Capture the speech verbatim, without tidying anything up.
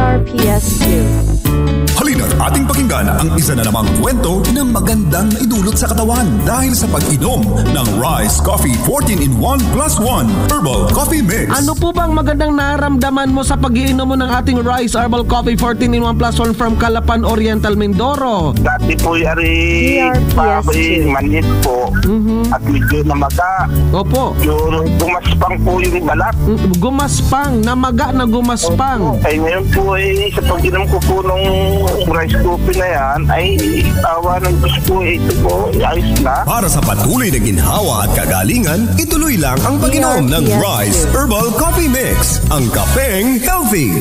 R P S two. Halina't ating pakinggan ang isa na namang kwento na magandang naidulot sa katawan dahil sa pag-inom ng Rise Coffee fourteen in one plus one Herbal Coffee Mix. Ano po bang magandang naramdaman mo sa pag-iinom mo ng ating Rise Herbal Coffee fourteen in one plus one from Calapan Oriental, Mindoro? Dati po yari pakoy manhid po Mhm. at medyo namaga. Opo. Yung gumaspang po yung balat. Mm, Gumaspang, namaga na gumaspang. Ay ngayon po eh, sa pag-inom ko po nung rice coffee na yan, ay awa ng Diyos po, eh, ito po, ayos na. Para sa patuloy na ginhawa at kagalingan, ituloy lang ang pag-inom ng Rise Herbal Coffee Mix. Ang kapeng healthy.